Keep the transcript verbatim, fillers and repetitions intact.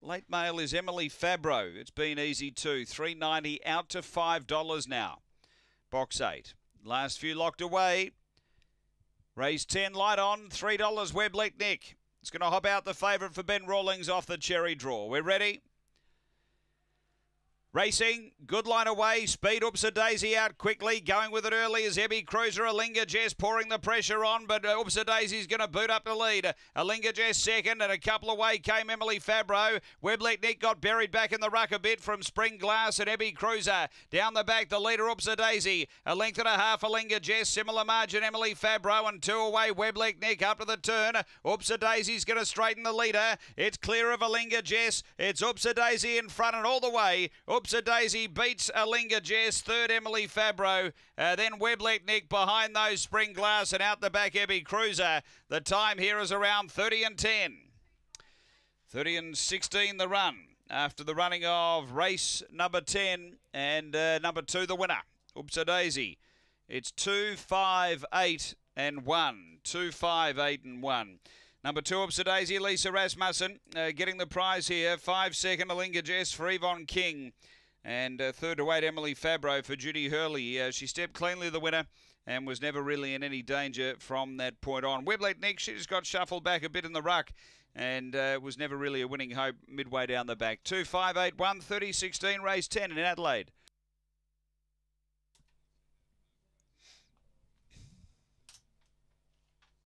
Late mail is Emily Fabro. It's been easy too. three ninety out to five dollars now. Box eight. Last few locked away. Race ten, light on. three dollars Webleek Nick. It's going to hop out the favourite for Ben Rawlings off the cherry draw. We're ready. Racing, good line away, speed Oops a Daisy out quickly, going with it early is Ebby Cruiser, Alinga Jess pouring the pressure on, but Oops a Daisy's going to boot up the lead. Alinga Jess second, and a couple away came Emily Fabro. Webleek Nick got buried back in the ruck a bit from Spring Glass and Ebby Cruiser. Down the back, the leader Oops a Daisy, a length and a half Alinga Jess, similar margin Emily Fabro, and two away Webleek Nick up to the turn. Oops a Daisy's going to straighten the leader. It's clear of Alinga Jess. It's Oops a Daisy in front and all the way. Oops a Daisy beats Alinga Jess, third Emily Fabro, uh, then Webleek Nick behind those Spring Glass, and out the back Ebby Cruiser. The time here is around thirty and ten. thirty and sixteen the run after the running of race number ten and uh, number two the winner, Oops a Daisy. It's two, five, eight and one. two, five, eight and one. Number two, Oops a Daisy, Lisa Rasmussen, uh, getting the prize here. Five second, Alinga Jess for Yvonne King. And uh, third to eight, Emily Fabro for Judy Hurley. Uh, she stepped cleanly the winner and was never really in any danger from that point on. Webleek Nick, she just got shuffled back a bit in the ruck and uh, was never really a winning hope midway down the back. two, five, eight, one, thirty, sixteen, race ten in Adelaide.